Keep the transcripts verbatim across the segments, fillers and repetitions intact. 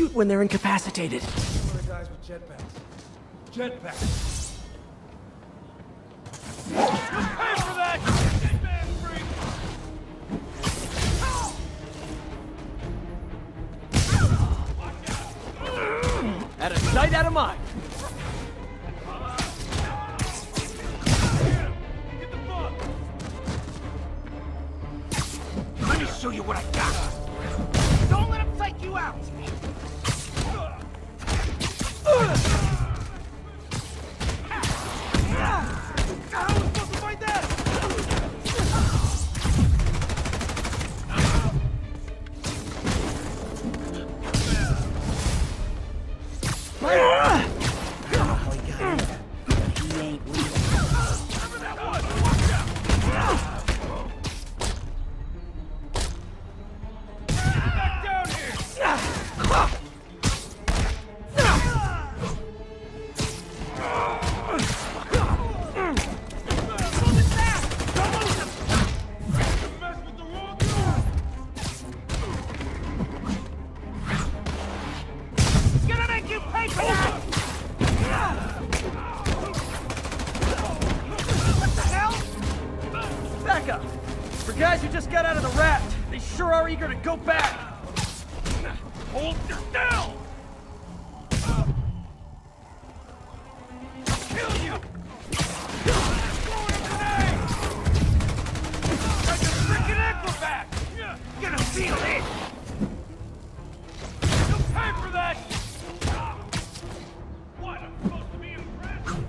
shoot when they're incapacitated. For the guys with jetpacks. Jetpacks. Pay for that! Jetman freak! Out of sight, out of mind. Get the bug! Let me show you what I got. Don't let him psych you out. How are we supposed to fight that? For guys who just got out of the raft, they sure are eager to go back. Hold this down! Kill you! Like a freaking acrobat! Gonna feel it. You'll pay for that! What? I'm supposed to be impressed?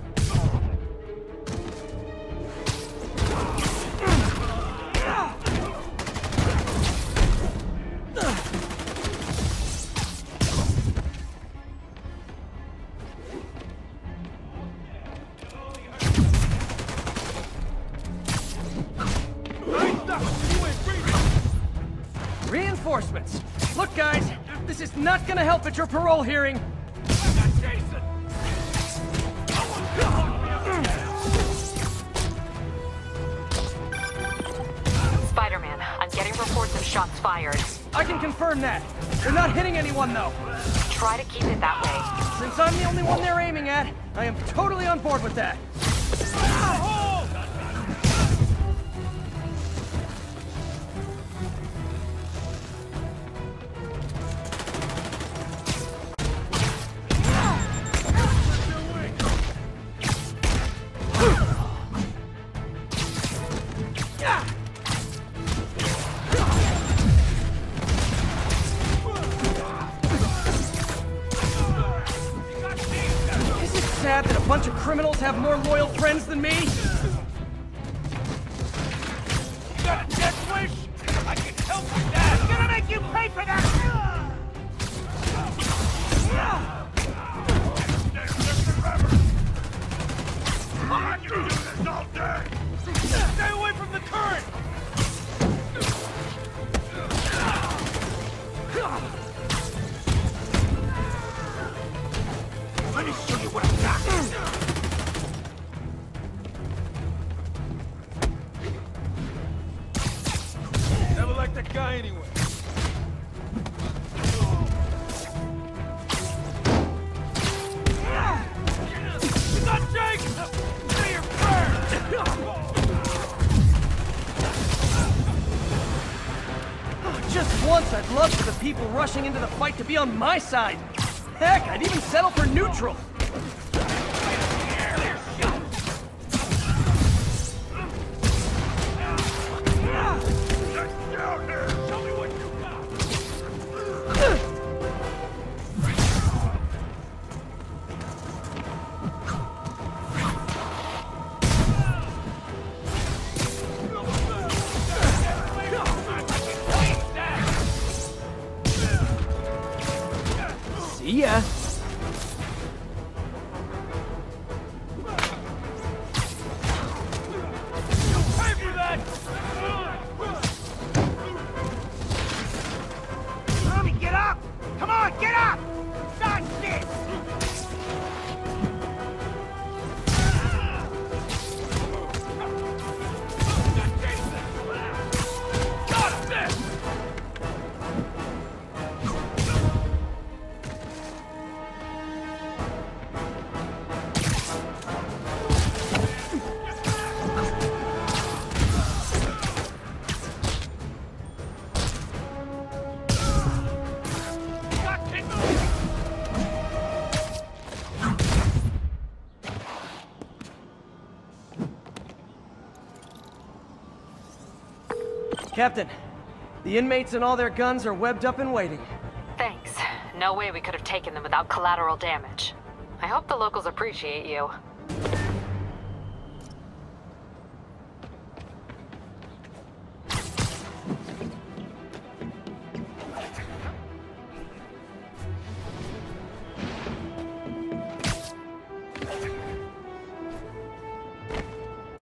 Reinforcements. Look, guys, this is not gonna help at your parole hearing. I got Jason! Spider-Man, I'm getting reports of shots fired. I can confirm that. They're not hitting anyone, though. Try to keep it that way. Since I'm the only one they're aiming at, I am totally on board with that. Sad that a bunch of criminals have more loyal friends than me? You got a death wish? I can help with that! I'm gonna make you pay for that. I can do this all day! Stay away from the current! Let me show you what I got. Never liked that guy anyway. You got Jake! Say your prayer! Just once, I'd love for the people rushing into the fight to be on my side. Heck, I'd even settle for neutral. See ya. Captain, the inmates and all their guns are webbed up and waiting. Thanks. No way we could have taken them without collateral damage. I hope the locals appreciate you.